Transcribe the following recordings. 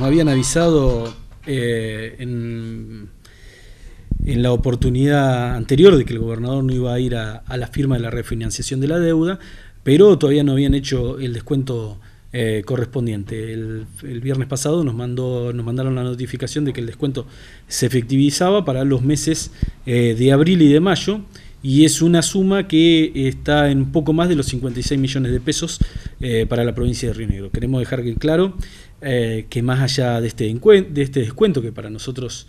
habían avisado en la oportunidad anterior de que el gobernador no iba a ir a la firma de la refinanciación de la deuda, pero todavía no habían hecho el descuento correspondiente. El viernes pasado nos mandaron la notificación de que el descuento se efectivizaba para los meses de abril y de mayo, y es una suma que está en poco más de los 56 millones de pesos para la provincia de Río Negro. Queremos dejar claro que más allá de este descuento, que para nosotros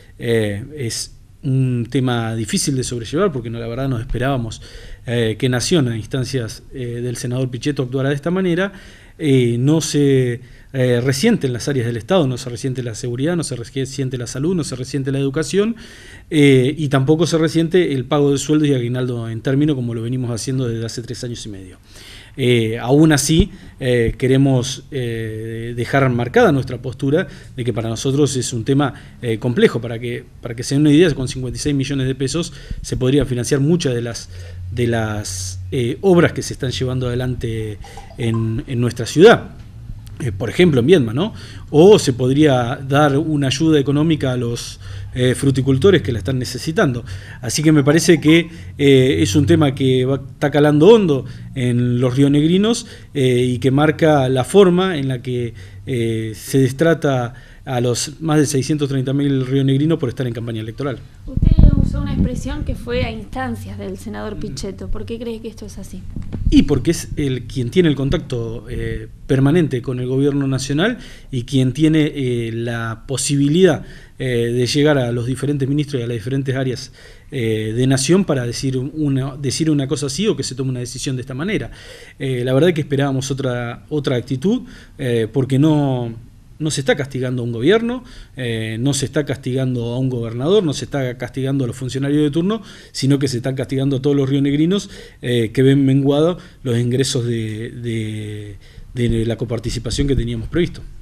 es un tema difícil de sobrellevar, porque la verdad nos esperábamos que Nación, a instancias del senador Pichetto, actuara de esta manera. No se resiente en las áreas del Estado, no se resiente la seguridad, no se resiente la salud, no se resiente la educación, y tampoco se resiente el pago de sueldos y aguinaldo en término, como lo venimos haciendo desde hace 3 años y medio. Aún así, queremos dejar marcada nuestra postura de que para nosotros es un tema complejo. Para que se den una idea, con 56 millones de pesos se podría financiar muchas de las obras que se están llevando adelante en nuestra ciudad. Por ejemplo, en Viedma, ¿no? O se podría dar una ayuda económica a los fruticultores que la están necesitando. Así que me parece que es un tema que está calando hondo en los rionegrinos y que marca la forma en la que se destrata a los más de 630.000 rionegrinos por estar en campaña electoral. Usted usó una expresión que fue a instancias del senador Pichetto. ¿Por qué cree que esto es así? Y porque es quien tiene el contacto permanente con el gobierno nacional y quien tiene la posibilidad de llegar a los diferentes ministros y a las diferentes áreas de Nación para decir una cosa así, o que se tome una decisión de esta manera. La verdad es que esperábamos otra actitud, porque no se está castigando a un gobierno, no se está castigando a un gobernador, no se está castigando a los funcionarios de turno, sino que se están castigando a todos los rionegrinos que ven menguados los ingresos de la coparticipación que teníamos previsto.